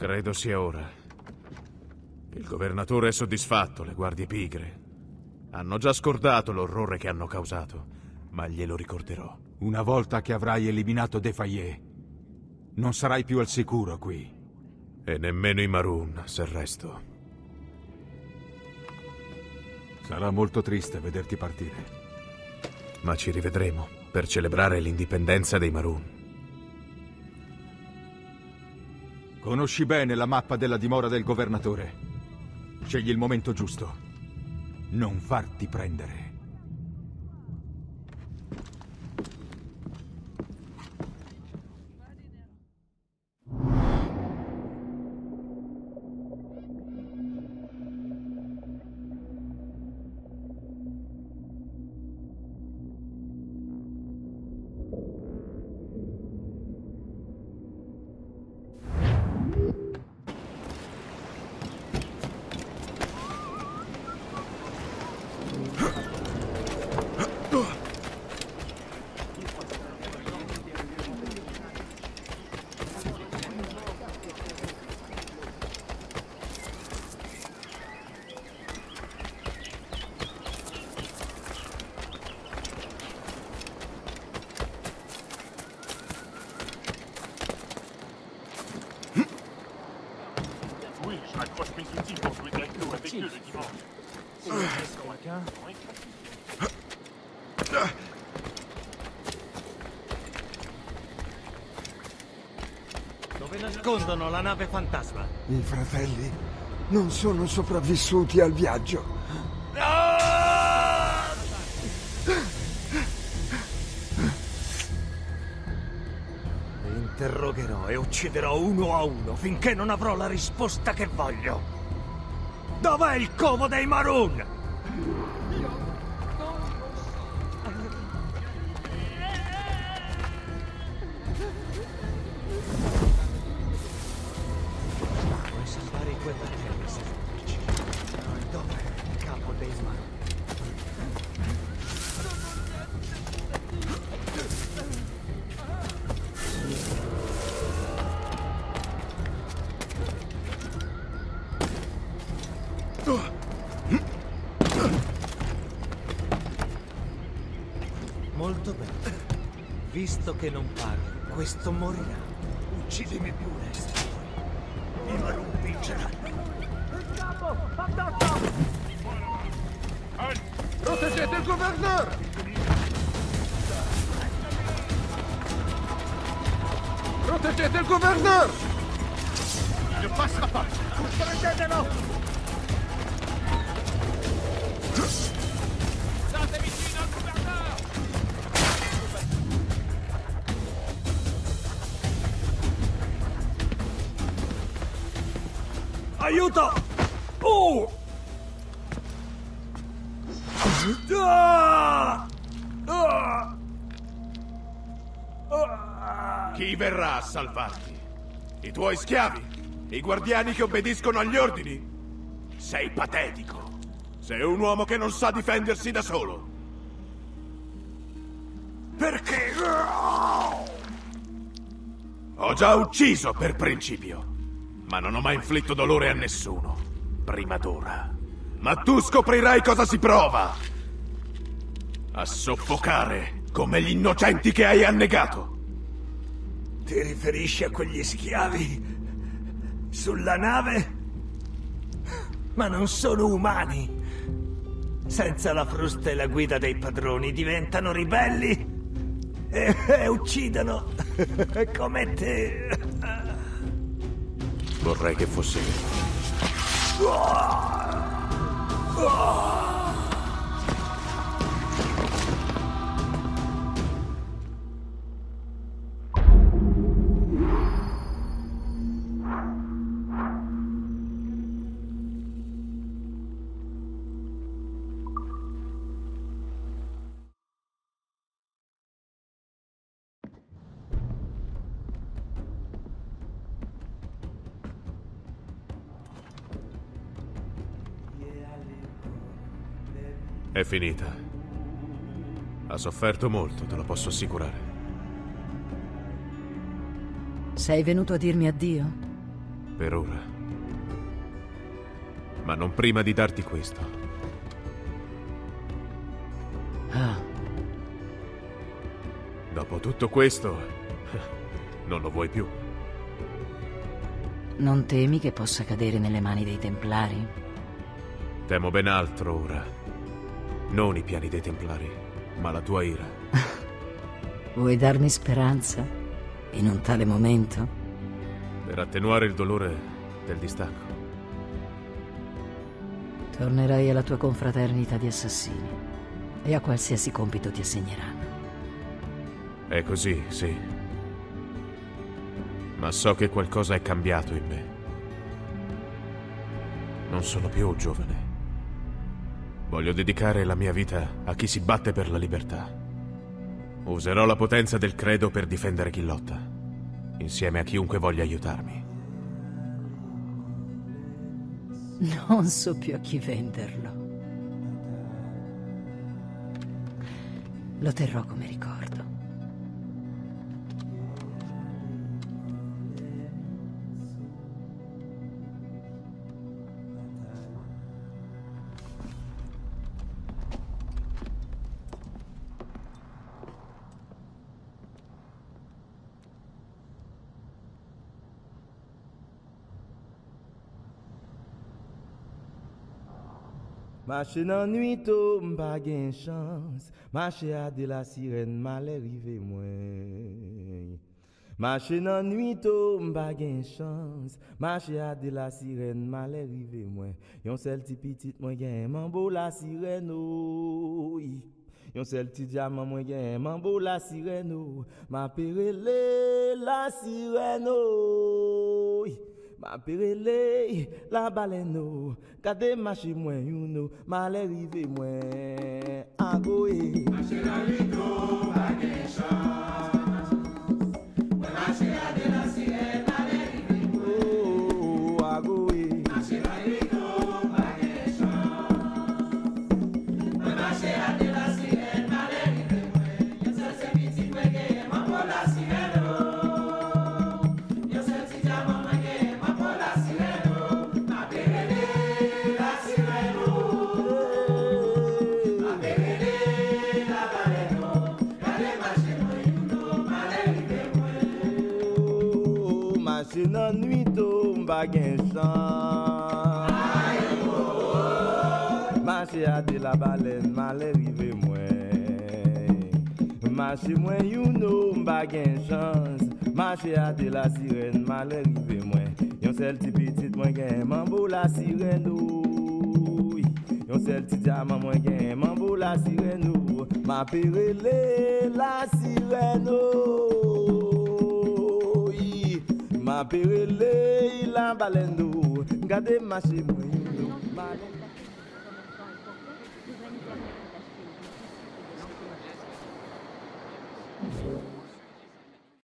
Credo sia ora. Il governatore è soddisfatto, le guardie pigre. Hanno già scordato l'orrore che hanno causato, ma glielo ricorderò. Una volta che avrai eliminato Defayet, non sarai più al sicuro qui. E nemmeno i Maroon, se resto. Sarà molto triste vederti partire. Ma ci rivedremo per celebrare l'indipendenza dei Maroon. Conosci bene la mappa della dimora del governatore. Scegli il momento giusto. Non farti prendere. Dove nascondono la nave fantasma? I fratelli non sono sopravvissuti al viaggio. Li interrogherò e ucciderò uno a uno finché non avrò la risposta che voglio. Dov'è il covo dei Maroon? Vuoi salvare i tuoi fratelli se fuggi? Dov'è il capo dei Maroon? Molto bene. Visto che non parli, questo morirà. Uccidimi pure, se vuoi. I Maroon vinceranno. Il capo! Addosso! Proteggete il governor! Proteggete il governor! Ne passa pas! Prendetelo! State vicino al governor! Aiuto! Chi verrà a salvarti? I tuoi schiavi? I guardiani che obbediscono agli ordini? Sei patetico. Sei un uomo che non sa difendersi da solo. Perché? Ho già ucciso per principio, ma non ho mai inflitto dolore a nessuno, prima d'ora. Ma tu scoprirai cosa si prova a soffocare come gli innocenti che hai annegato. Ti riferisci a quegli schiavi sulla nave? Ma non sono umani. Senza la frusta e la guida dei padroni diventano ribelli e uccidono come te. Vorrei che fosse vero. È finita. Ha sofferto molto, te lo posso assicurare. Sei venuto a dirmi addio? Per ora. Ma non prima di darti questo. Ah. Dopo tutto questo, non lo vuoi più. Non temi che possa cadere nelle mani dei Templari? Temo ben altro ora. Non i piani dei Templari, ma la tua ira. Vuoi darmi speranza in un tale momento? Per attenuare il dolore del distacco. Tornerai alla tua confraternita di assassini e a qualsiasi compito ti assegneranno. È così, sì. Ma so che qualcosa è cambiato in me. Non sono più giovane. Voglio dedicare la mia vita a chi si batte per la libertà. Userò la potenza del credo per difendere chi lotta, insieme a chiunque voglia aiutarmi. Non so più a chi venderlo. Lo terrò come ricordo. Marcher dans nuit tôt, m'pa gen chance. Marcher à de la sirène, mal arrivé moi. Marcher dans nuit tôt, m'pa gen chance. Marcher à de la sirène, mal arrivé moi. Yon sel ti petit moi gen mambo la sirène oh. Yon sel ti diamant moi gen mambo la sirène oh. Ma perele la sirène oh. Ma perele la baleine oh. Kade marcher moi youno, mal arrivé moi. Agoé. Marcher dans nuit tôt, pas gen chance. Marcher à de la sirène, mal arrivé moi. Oh, agoé. Marcher dans nuit tôt, pas gen chance. Marcher à de la sirène, mal arrivé moi. Yon seul se petit moi gen mambo la sirène oh. Yon seul ti diamant moi gen mambo la sirène oh. Ma perele la sirène oh. Ma perele la baleine oh. Kade marcher moi youno, mal arrivé moi. Oh, marcher dans nuit tôt, m'pa gen chance. Marcher à de la baleine, mal arrivé moi. Marcher moi youno, m'pa gen chance. Marcher à de la sirène, mal arrivé moi. Yon sel ti petit moi gen mambo la sirène oh. Yon sel ti diamant moi gen mambo la sirène oh. Ma perele la sirène oh. Ma perele la baleine oh. Gade marcher moi youno, mal